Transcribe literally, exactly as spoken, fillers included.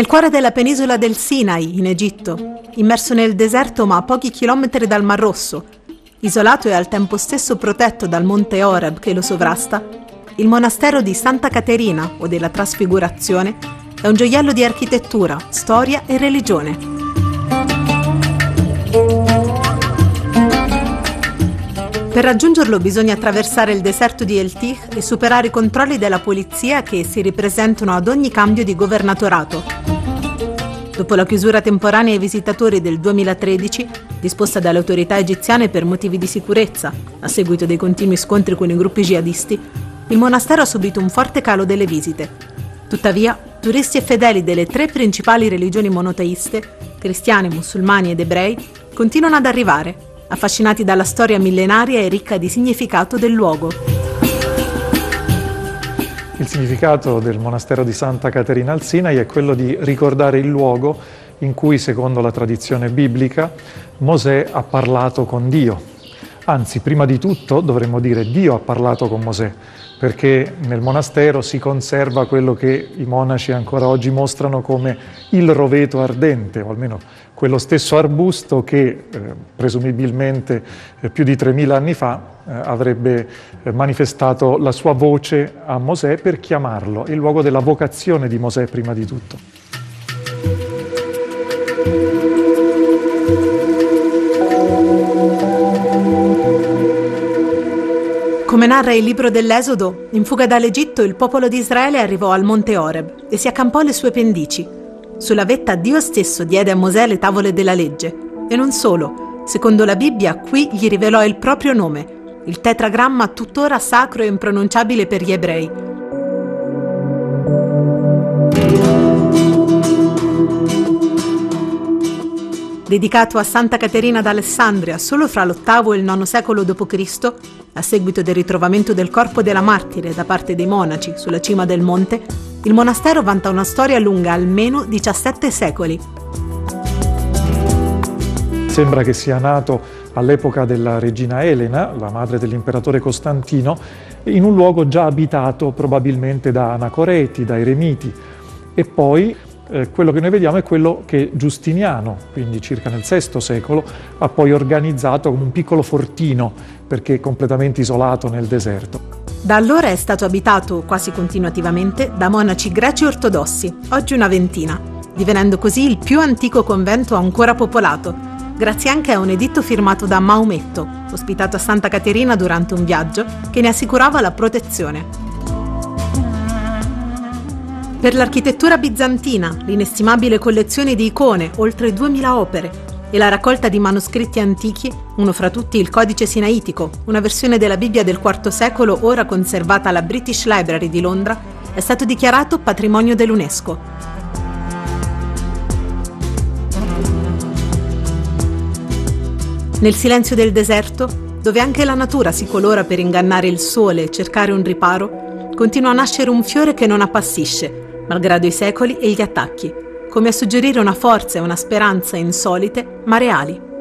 Nel cuore della penisola del Sinai, in Egitto, immerso nel deserto ma a pochi chilometri dal Mar Rosso, isolato e al tempo stesso protetto dal monte Horeb che lo sovrasta, il monastero di Santa Caterina, o della Trasfigurazione, è un gioiello di architettura, storia e religione. Per raggiungerlo bisogna attraversare il deserto di El Tih e superare i controlli della polizia che si ripresentano ad ogni cambio di governatorato. Dopo la chiusura temporanea ai visitatori del duemilatredici, disposta dalle autorità egiziane per motivi di sicurezza, a seguito dei continui scontri con i gruppi jihadisti, il monastero ha subito un forte calo delle visite. Tuttavia, turisti e fedeli delle tre principali religioni monoteiste, cristiani, musulmani ed ebrei, continuano ad arrivare, affascinati dalla storia millenaria e ricca di significato del luogo. Il significato del monastero di Santa Caterina al Sinai è quello di ricordare il luogo in cui, secondo la tradizione biblica, Mosè ha parlato con Dio. Anzi, prima di tutto dovremmo dire Dio ha parlato con Mosè, perché nel monastero si conserva quello che i monaci ancora oggi mostrano come il roveto ardente, o almeno quello stesso arbusto che eh, presumibilmente eh, più di tremila anni fa eh, avrebbe eh, manifestato la sua voce a Mosè per chiamarlo, il luogo della vocazione di Mosè prima di tutto. Come narra il libro dell'Esodo, in fuga dall'Egitto il popolo di Israele arrivò al monte Horeb e si accampò alle sue pendici. Sulla vetta Dio stesso diede a Mosè le tavole della legge. E non solo, secondo la Bibbia qui gli rivelò il proprio nome, il tetragramma tuttora sacro e impronunciabile per gli ebrei. Dedicato a Santa Caterina d'Alessandria solo fra l'ottavo e il nono secolo dopo Cristo, a seguito del ritrovamento del corpo della martire da parte dei monaci sulla cima del monte, il monastero vanta una storia lunga almeno diciassette secoli. Sembra che sia nato all'epoca della regina Elena, la madre dell'imperatore Costantino, in un luogo già abitato probabilmente da anacoreti, da eremiti, e poi Eh, quello che noi vediamo è quello che Giustiniano, quindi circa nel sesto secolo, ha poi organizzato come un piccolo fortino, perché completamente isolato nel deserto. Da allora è stato abitato quasi continuativamente da monaci greci ortodossi, oggi una ventina, divenendo così il più antico convento ancora popolato, grazie anche a un editto firmato da Maometto, ospitato a Santa Caterina durante un viaggio, che ne assicurava la protezione. Per l'architettura bizantina, l'inestimabile collezione di icone, oltre duemila opere, e la raccolta di manoscritti antichi, uno fra tutti il Codice Sinaitico, una versione della Bibbia del quarto secolo ora conservata alla British Library di Londra, è stato dichiarato patrimonio dell'UNESCO. Nel silenzio del deserto, dove anche la natura si colora per ingannare il sole e cercare un riparo, continua a nascere un fiore che non appassisce, malgrado i secoli e gli attacchi, come a suggerire una forza e una speranza insolite ma reali.